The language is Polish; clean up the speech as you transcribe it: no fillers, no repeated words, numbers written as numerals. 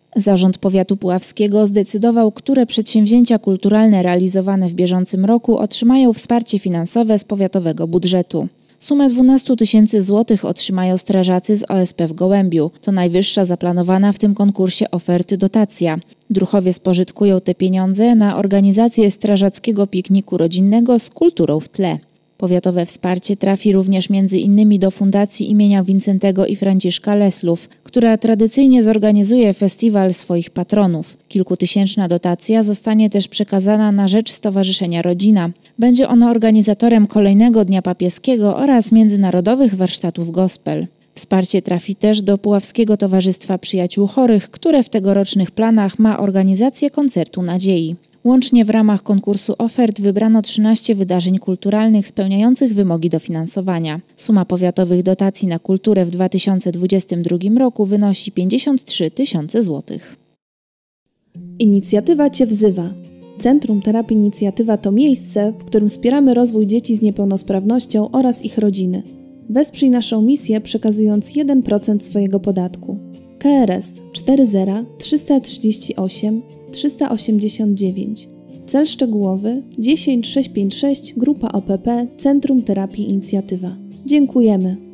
Zarząd Powiatu Puławskiego zdecydował, które przedsięwzięcia kulturalne realizowane w bieżącym roku otrzymają wsparcie finansowe z powiatowego budżetu. Sumę 12 000 złotych otrzymają strażacy z OSP w Gołębiu. To najwyższa zaplanowana w tym konkursie oferty dotacja. Druhowie spożytkują te pieniądze na organizację strażackiego pikniku rodzinnego z kulturą w tle. Powiatowe wsparcie trafi również m.in. do Fundacji imienia Wincentego i Franciszka Leslów, która tradycyjnie zorganizuje festiwal swoich patronów. Kilkutysięczna dotacja zostanie też przekazana na rzecz Stowarzyszenia Rodzina. Będzie ono organizatorem kolejnego Dnia Papieskiego oraz międzynarodowych warsztatów gospel. Wsparcie trafi też do Puławskiego Towarzystwa Przyjaciół Chorych, które w tegorocznych planach ma organizację koncertu nadziei. Łącznie w ramach konkursu ofert wybrano 13 wydarzeń kulturalnych spełniających wymogi dofinansowania. Suma powiatowych dotacji na kulturę w 2022 roku wynosi 53 000 złotych. Inicjatywa Cię wzywa. Centrum Terapii Inicjatywa to miejsce, w którym wspieramy rozwój dzieci z niepełnosprawnością oraz ich rodziny. Wesprzyj naszą misję, przekazując 1% swojego podatku. KRS 40 338 389. Cel szczegółowy 10656 Grupa OPP Centrum Terapii Inicjatywa. Dziękujemy.